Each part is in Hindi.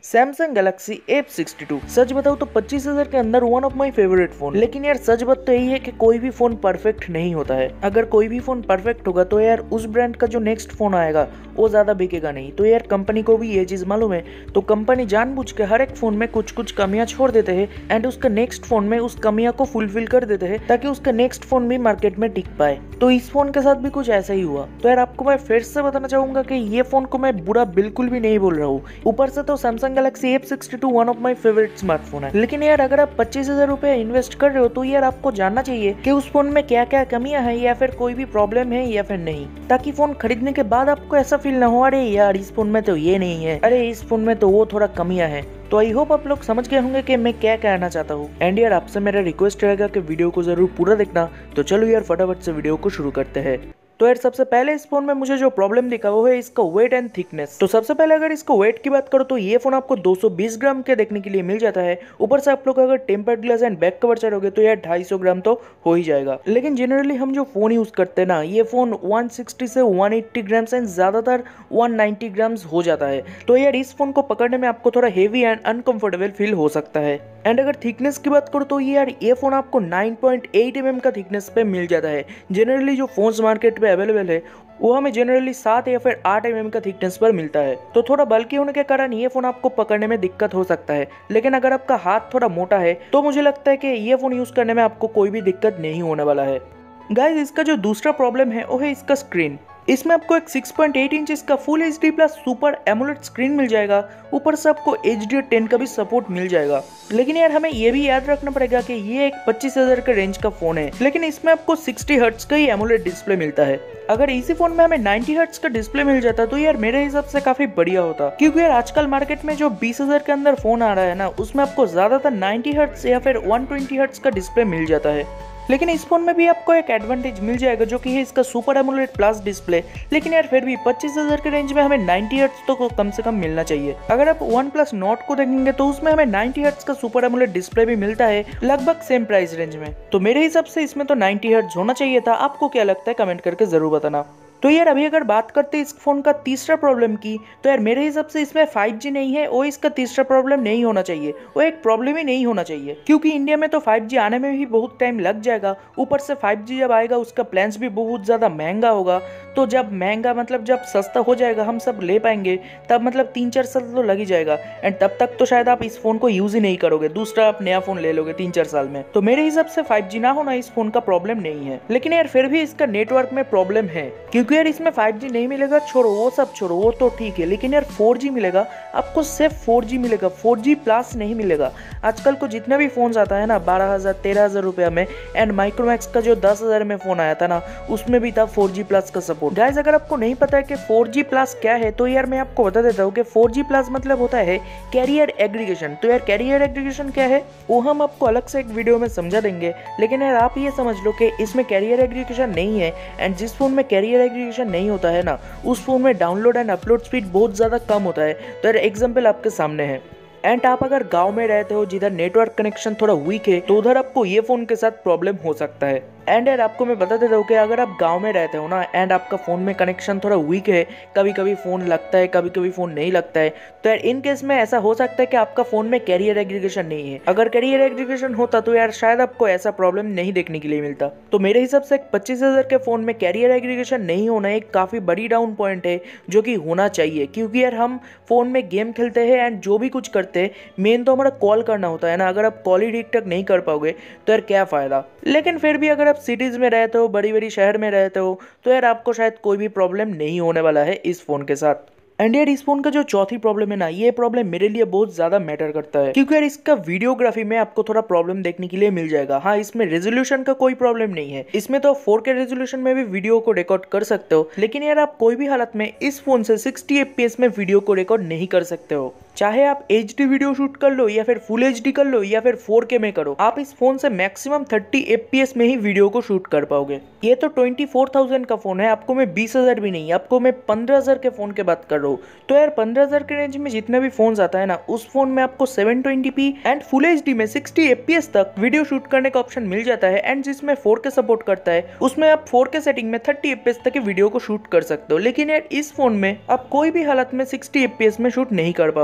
Samsung Galaxy A52। सच बताऊं तो 25,000 के अंदर one of my favourite phone. लेकिन यार सच बात तो यही है कि कोई भी फोन परफेक्ट नहीं होता है। अगर कोई भी फोन परफेक्ट होगा तो यार उस ब्रांड का जो नेक्स्ट फोन आएगा वो ज्यादा बिकेगा नहीं। तो यार कंपनी को भी ये चीज मालूम है, तो कंपनी जानबूझ के हर एक फोन में कुछ कुछ कमियां छोड़ देते हैं एंड उसका नेक्स्ट फोन में उस कमियां को फुलफिल कर देते हैं ताकि उसका नेक्स्ट फोन भी मार्केट में टिक पाए। तो इस फोन के साथ भी कुछ ऐसा ही हुआ। तो यार आपको मैं फिर से बताना चाहूंगा कि ये फोन को मैं बुरा बिल्कुल भी नहीं बोल रहा हूँ। ऊपर से तो Samsung Galaxy A52 one of my favourite smartphone है। लेकिन यार अगर आप 25,000 रुपए इन्वेस्ट कर रहे हो तो यार आपको जानना चाहिए कि उस फोन में क्या क्या कमियां हैं या फिर कोई भी प्रॉब्लम है या फिर नहीं, ताकि फोन खरीदने के बाद आपको ऐसा फील ना हो अरे यार इस फोन में तो ये नहीं है, अरे इस फोन में तो वो थोड़ा कमियां है। तो आई होप आप लोग समझ गए होंगे कि मैं क्या कहना चाहता हूँ। एंड यार आपसे मेरा रिक्वेस्ट रहेगा कि वीडियो को जरूर पूरा देखना। तो चलो यार फटाफट से वीडियो को शुरू करते हैं। तो यार सबसे पहले इस फोन में मुझे जो प्रॉब्लम दिखा वो है इसका वेट एंड थिकनेस। तो सबसे पहले अगर इसको वेट की बात करो तो ये फोन आपको 220 ग्राम के देखने के लिए मिल जाता है। ऊपर से आप लोग अगर tempered glass and back cover चढ़ोगे तो यार 250 ग्राम तो हो ही जाएगा। लेकिन जनरली हम जो फोन यूज करते हैं ना, ये फोन 160 से 180 ग्राम्स एंड ज्यादातर 190 ग्राम्स हो जाता है। तो यार इस फोन को पकड़ने में आपको थोड़ा हेवी एंड अनकंफर्टेबल फील हो सकता है। एंड अगर थिकनेस की बात करो तो ये फोन आपको 9.8 mm का थिकनेस पे मिल जाता है। जनरली जो फोन्स मार्केट पे अवेलेबल है वो हमें जनरली 7 या फिर 8 mm का थिकनेस पर मिलता है। तो थोड़ा बल्कि होने के कारण ये फोन आपको पकड़ने में दिक्कत हो सकता है। लेकिन अगर आपका हाथ थोड़ा मोटा है तो मुझे लगता है कि ये फोन यूज करने में आपको कोई भी दिक्कत नहीं होने वाला है। गाइस इसका जो दूसरा प्रॉब्लम है वो है इसका स्क्रीन। इसमें आपको एक 6.8 इंच का full HD plus super AMOLED screen मिल जाएगा। ऊपर से आपको HDR10 का भी सपोर्ट मिल जाएगा। लेकिन यार हमें ये भी याद रखना पड़ेगा कि ये एक 25,000 के रेंज का फोन है, लेकिन इसमें आपको 60 हर्ट्ज का ही एमोलेड डिस्प्ले मिलता है। अगर इसी फोन में हमें 90 हर्ट्ज का डिस्प्ले मिल जाता तो यार मेरे हिसाब से काफी बढ़िया होता, क्योंकि यार आजकल मार्केट में जो 20,000 के अंदर फोन आ रहा है ना, उसमें आपको ज्यादातर 90 हर्ट्ज या फिर 120 हर्ट्ज का डिस्प्ले मिल जाता है। लेकिन इस फोन में भी आपको एक एडवांटेज मिल जाएगा जो कि है इसका सुपर एमोलेड प्लस डिस्प्ले। लेकिन यार फिर भी 25,000 के रेंज में हमें 90 हर्ट्ज तो कम से कम मिलना चाहिए। अगर आप OnePlus Nord को देखेंगे तो उसमें हमें 90 हर्ट्ज का सुपर एमोलेड डिस्प्ले भी मिलता है, लगभग सेम प्राइस रेंज में। तो मेरे हिसाब से इसमें तो 90 हर्ट्ज होना चाहिए था। आपको क्या लगता है कमेंट करके जरूर बताना। तो यार अभी अगर बात करते हैं इस फोन का तीसरा प्रॉब्लम की, तो यार मेरे हिसाब से इसमें 5G नहीं है, वो इसका तीसरा प्रॉब्लम नहीं होना चाहिए, वो एक प्रॉब्लम ही नहीं होना चाहिए, क्योंकि इंडिया में तो 5G आने में भी बहुत टाइम लग जाएगा। ऊपर से 5G जब आएगा उसका प्लान्स भी बहुत ज्यादा महंगा होगा। तो जब महंगा मतलब जब सस्ता हो जाएगा हम सब ले पाएंगे तब मतलब 3-4 साल तो लग ही जाएगा। एंड तब तक तो शायद आप इस फोन को यूज ही नहीं करोगे, दूसरा आप नया फोन ले लोगे 3-4 साल में। तो मेरे हिसाब से 5G ना होना इस फोन का प्रॉब्लम नहीं है। लेकिन यार फिर भी इसका नेटवर्क में प्रॉब्लम है, क्योंकि यार इसमें 5G नहीं मिलेगा, छोड़ो वो सब छोड़ो, वो तो ठीक है। लेकिन यार 4G मिलेगा आपको, सिर्फ 4G मिलेगा, 4G प्लस नहीं मिलेगा। आजकल को जितना भी फोन आता है ना 12,000 13,000 रुपया में, एंड माइक्रोमैक्स का जो 10,000 में फोन आया था ना उसमें भी था 4G प्लस का सपोर्ट। गाइस अगर आपको नहीं पता है कि 4G प्लस क्या है तो यार मैं आपको बता देता हूँ कि 4G प्लस मतलब होता है कैरियर एग्रीगेशन। तो यार कैरियर एग्रीगेशन क्या है वो हम आपको अलग से एक वीडियो में समझा देंगे। लेकिन यार आप ये समझ लो कि इसमें कैरियर एग्रीगेशन नहीं है, एंड जिस फोन में कैरियर एग्रीगेशन नहीं होता है ना उस फोन में डाउनलोड एंड अपलोड स्पीड बहुत ज्यादा कम होता है। तो यार एग्जांपल आपके सामने है। एंड आप अगर गांव में रहते हो जिधर नेटवर्क कनेक्शन थोड़ा वीक है तो उधर आपको ये फोन के साथ प्रॉब्लम हो सकता है। एंड यार आपको मैं बता देता हूँ कि अगर आप गांव में रहते हो ना एंड आपका फोन में कनेक्शन थोड़ा वीक है, कभी कभी फोन लगता है कभी कभी फोन नहीं लगता है, तो यार इन केस में ऐसा हो सकता है कि आपका फोन में कैरियर एग्रीगेशन नहीं है। अगर कैरियर एग्रीगेशन होता तो यार शायद आपको ऐसा प्रॉब्लम नहीं देखने के लिए मिलता। तो मेरे हिसाब से 25,000 के फोन में कैरियर एग्रीगेशन नहीं होना एक काफी बड़ी डाउन पॉइंट है जो कि होना चाहिए, क्योंकि यार हम फोन में गेम खेलते हैं एंड जो भी कुछ करते हैं मेन तो हमारा कॉल करना होता है ना। अगर आप कॉल ही ठीक ठाक नहीं कर पाओगे तो यार क्या फायदा। लेकिन फिर भी अगर आप सिटीज में रहते हो, बड़ी बड़ी शहर में रहते हो, तो यार आपको शायद कोई भी प्रॉब्लम नहीं होने वाला है इस फोन के साथ। एंड यार इस फोन का जो चौथी प्रॉब्लम है ना, ये प्रॉब्लम मेरे लिए बहुत ज्यादा मैटर करता है, क्योंकि यार इसका वीडियोग्राफी में आपको थोड़ा प्रॉब्लम देखने के लिए मिल जाएगा। हाँ इसमें रेजोल्यूशन का कोई प्रॉब्लम नहीं है, इसमें तो 4K रेजोल्यूशन में भी वीडियो को रिकॉर्ड कर सकते हो। लेकिन यार आप कोई भी हालत में इस फोन से 60 FPS में वीडियो को रिकॉर्ड नहीं कर सकते हो। चाहे आप HD वीडियो शूट कर लो या फिर फुल HD कर लो या फिर 4K में करो, आप इस फोन से मैक्सिमम 30 FPS में ही वीडियो को शूट कर पाओगे। ये तो 24,000 का फोन है, आपको मैं 20,000 भी नहीं, आपको मैं 15,000 के फोन की बात कर रहा हूँ। तो यार 15,000 के रेंज में जितने भी फोन आता है ना उस फोन में आपको 720p एंड फुल HD में 60 FPS तक वीडियो शूट करने का ऑप्शन मिल जाता है। एंड जिसमें 4K सपोर्ट करता है उसमें आप 4K सेटिंग में 30 FPS तक की वीडियो को शूट कर सकते हो। लेकिन यार इस फोन में आप कोई भी हालत में 60 FPS में शूट नहीं कर पाओगे।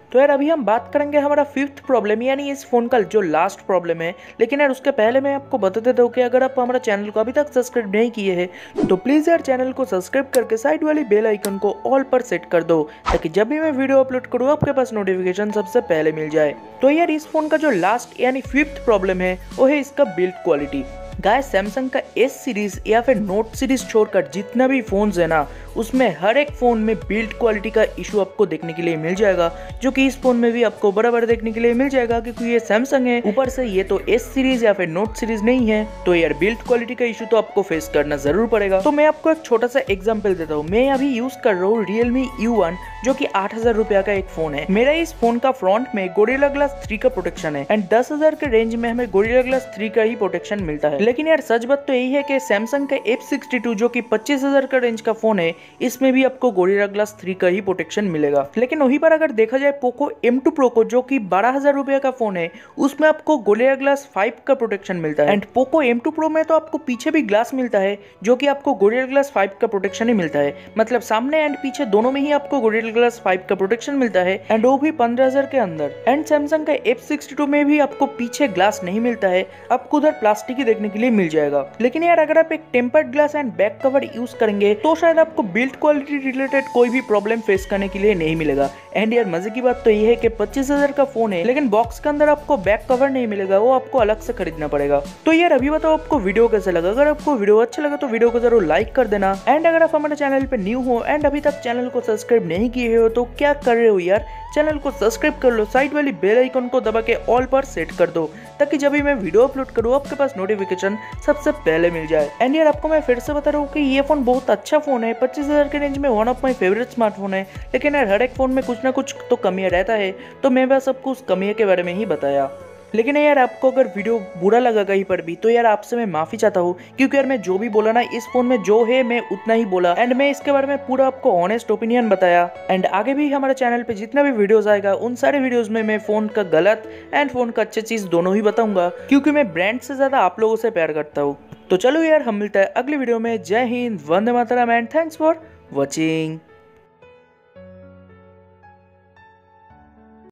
तो यार अभी हम बात करेंगे हमारा फिफ्थ प्रॉब्लम, यानी इस फोन का जो लास्ट प्रॉब्लम है। लेकिन यार उसके पहले मैं आपको बता देता हूँ कि अगर आप हमारा चैनल को अभी तक सब्सक्राइब नहीं किए हैं तो प्लीज यार चैनल को सब्सक्राइब करके साइड वाली बेल आइकन को ऑल पर सेट कर दो, ताकि जब भी मैं वीडियो अपलोड करूँ आपके पास नोटिफिकेशन सबसे पहले मिल जाए। तो यार इस फोन का जो लास्ट यानी फिफ्थ प्रॉब्लम है वो है इसका बिल्ड क्वालिटी। गाइस सैमसंग का एस सीरीज या फिर नोट सीरीज छोड़कर जितना भी फोन्स है ना, उसमें हर एक फोन में बिल्ड क्वालिटी का इशू आपको देखने के लिए मिल जाएगा, जो कि इस फोन में भी आपको बराबर देखने के लिए मिल जाएगा, क्योंकि ये सैमसंग है, ऊपर से ये तो एस सीरीज या फिर नोट सीरीज नहीं है, तो यार बिल्ड क्वालिटी का इशू तो आपको फेस करना जरूर पड़ेगा। तो मैं आपको एक छोटा सा एग्जाम्पल देता हूँ। मैं अभी यूज कर रहा हूँ Realme U1, जो कि 8,000 रुपया का एक फोन है। मेरा इस फोन का फ्रंट में गोरिल्ला ग्लास 3 का प्रोटेक्शन है एंड 10,000 के रेंज में हमें गोरिल्ला ग्लास 3 का ही प्रोटेक्शन मिलता है। लेकिन यार सच बात तो यही है कि सैमसंग का F62 जो कि 25,000 का रेंज का फोन है, इसमें भी आपको गोरिल्ला ग्लास 3 का ही प्रोटेक्शन मिलेगा। लेकिन वहीं पर अगर देखा जाए पोको M2 Pro को, जो कि 12,000 रुपया का फोन है, उसमें आपको गोरिल्ला ग्लास 5 का प्रोटेक्शन मिलता है। एंड पोको M2 Pro में तो आपको पीछे भी ग्लास मिलता है, जो कि आपको गोरिल्ला ग्लास 5 का प्रोटेक्शन ही मिलता है। मतलब सामने एंड पीछे दोनों में ही आपको गोरिल्ला ग्लास 5 का प्रोटेक्शन मिलता है, एंड वो भी 15,000 के अंदर। एंड सैमसंग का F62 में भी आपको पीछे ग्लास नहीं मिलता है, आपको उधर प्लास्टिक ही देखने के लिए मिल जाएगा। लेकिन यार अगर आप एक tempered glass and back cover use करेंगे तो शायद आपको बिल्ड क्वालिटी रिलेटेड कोई भी प्रॉब्लम फेस करने के लिए नहीं मिलेगा। एंड यार मजे की बात तो ये है कि 25,000 का फोन है, लेकिन बॉक्स के अंदर आपको बैक कवर नहीं मिलेगा, वो आपको अलग से खरीदना पड़ेगा। तो यार अभी बताओ आपको वीडियो कैसा लगा। अगर आपको वीडियो अच्छा लगा तो वीडियो को जरूर लाइक कर देना। एंड अगर आप हमारे चैनल पे न्यू हो एंड अभी तक चैनल को सब्सक्राइब नहीं किए हो तो क्या कर रहे हो यार, चैनल को सब्सक्राइब कर लो, साइड वाली बेल आइकन को दबा के ऑल पर सेट कर दो, ताकि जब भी मैं वीडियो अपलोड करूँ आपके पास नोटिफिकेशन सबसे पहले मिल जाए। एंड यार आपको मैं फिर से बता रहा हूँ कि ये फोन बहुत अच्छा फोन है, 25,000 के रेंज में one of my favourite smartphone है। लेकिन यार हर एक फोन में कुछ ना कुछ तो कमियां रहता है, तो मैं बस आपको उस कमियों के बारे में ही बताया। लेकिन यार आपको अगर वीडियो बुरा लगा कहीं पर भी तो यार आपसे मैं माफी चाहता हूँ, क्योंकि यार मैं जो भी बोला ना इस फोन में जो है मैं उतना ही बोला, एंड मैं इसके बारे में पूरा आपको ऑनेस्ट ओपिनियन बताया। एंड आगे भी हमारे चैनल पे जितना भी वीडियोस आएगा उन सारे वीडियोस में मैं फोन का गलत एंड फोन का अच्छी चीज दोनों ही बताऊंगा, क्योंकि मैं ब्रांड से ज्यादा आप लोगों से प्यार करता हूँ। तो चलो यार हम मिलते हैं अगली वीडियो में। Jai Hind, Vande Mataram and thanks for watching.